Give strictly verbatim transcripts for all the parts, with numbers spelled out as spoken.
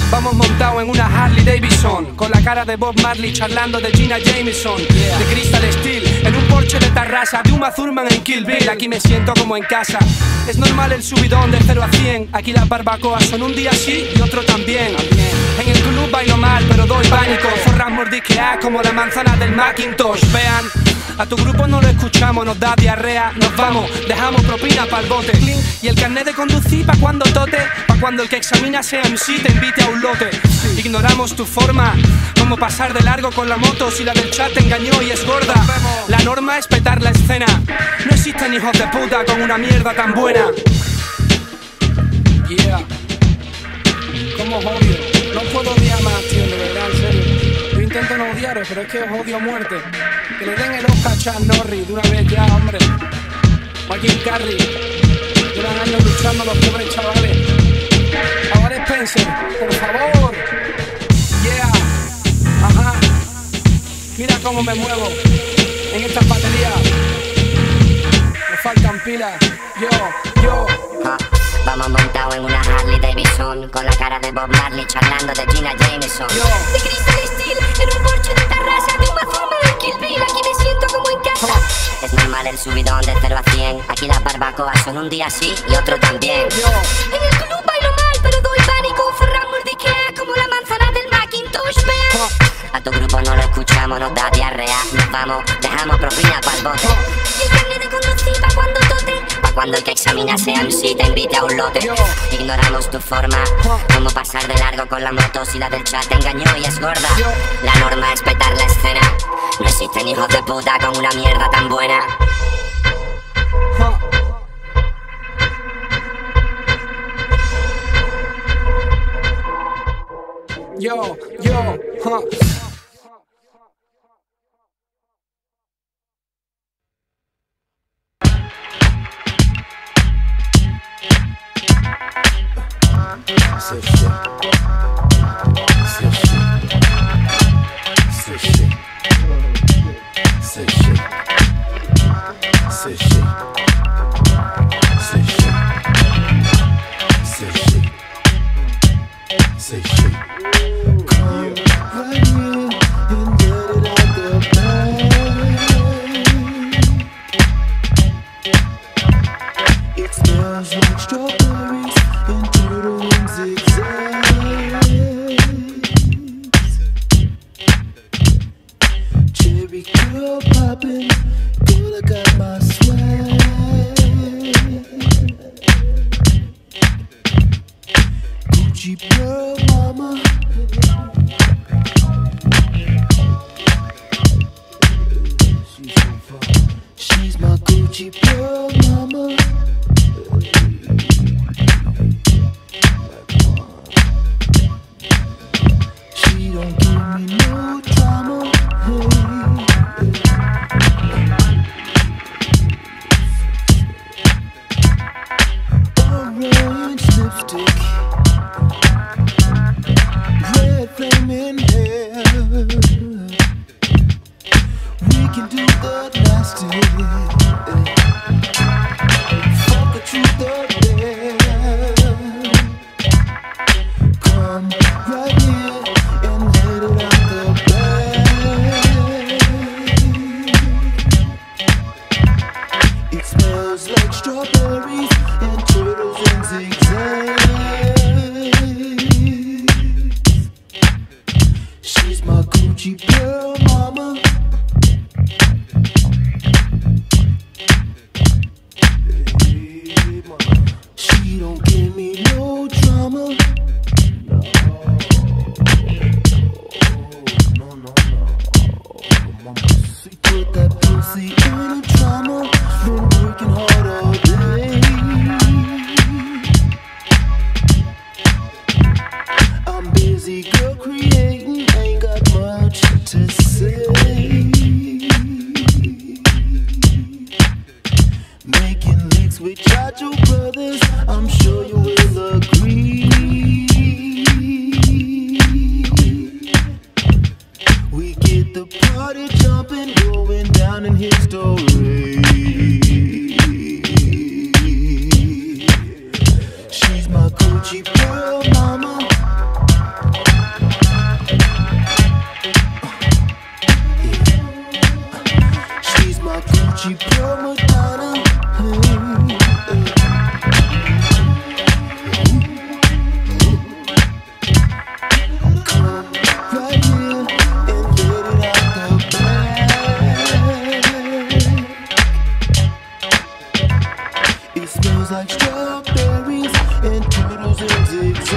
Vamos montados en una Harley Davidson, con la cara de Bob Marley charlando de Gina Jameson, yeah. De Crystal Steel, en un Porsche de Tarrasa, de Uma Thurman en Kill Bill. Aquí me siento como en casa. Es normal el subidón de cero a cien. Aquí las barbacoas son un día sí y otro también. En el club bailo mal, pero doy pánico. Zorras mordisqueadas como la manzana del Macintosh. Vean, a tu grupo no lo escuchamos, nos da diarrea. Nos vamos, dejamos propina pa'l bote. Y el carnet de conducir pa' cuando tote, pa' cuando el que examina sea M C te invite a un lote. Ignoramos tu forma, como pasar de largo con la moto si la del chat te engañó y es gorda. La norma es petar la escena. No existen hijos de puta con una mierda tan buena. Yeah. Como os odio. No puedo odiar más, tío, de verdad, en serio. Yo intento no odiaros, pero es que os odio a muerte. Que le den el Oscar a Chuck Norris de una vez ya, hombre. O a Jim Carrey. Llevan años luchando los pobres chavales. Ahora Spencer, por favor. Yeah. Ajá. Mira cómo me muevo en estas baterías. Me faltan pilas. Yo, yo. Ah, vamos montados en una Harley Davidson, con la cara de Bob Marley charlando de Gina Jameson. Yo. De Crystal Steel, en un Porsche de Tarrasa, de Uma Thurman en Kill Bill. Aquí me siento como en casa. Ah. Es normal el subidón de cero a cien. Aquí las barbacoas son un día sí y otro también. Yo. En el club bailo mal, pero doy pánico. Zorras mordisqueadas como la manzana del Macintosh. Vean, Ah. A tu grupo no lo escuchamos, nos da diarrea. Nos vamos, dejamos propina pa'l bote. y el carnet de conducir pa' cuando tote. Pa' cuando el que examina sea M C te invite a un lote. Ignoramos tu forma, como pasar de largo con la moto si la del chat te engañó y es gorda. La norma es petar la escena. No existen hijos de puta con una mierda tan buena. Ah. Yo, yo, huh. Say shit. Say shit. Say shit. Say shit. Say shit. Say shit. Say shit. Say shit. Come right here and get it out the bag. It smells like strawberries and turtle and zigzags. Cherry girl poppin', girl, I got my swag. Gucci pearl mama. She's so fine. She's my Gucci pearl mama. She don't give me no drama. Hey. Orange lipstick, red flaming hair. We can do the nasty. Fuck the truth or dare. Come right here and let it out the bag. It smells like strawberries and turtles and zigzags. She's my Gucci pearl mama. Hey, mama. She don't give me no drama. No, no, no. Put that pussy in a drama. Been working hard all day. I'm busy, girl, creating. Ain't got much to say. Making links with Chacho brothers. I'm sure you will agree. We get the party jumping, going down in history. She's my Gucci pearl mama.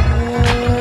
bed.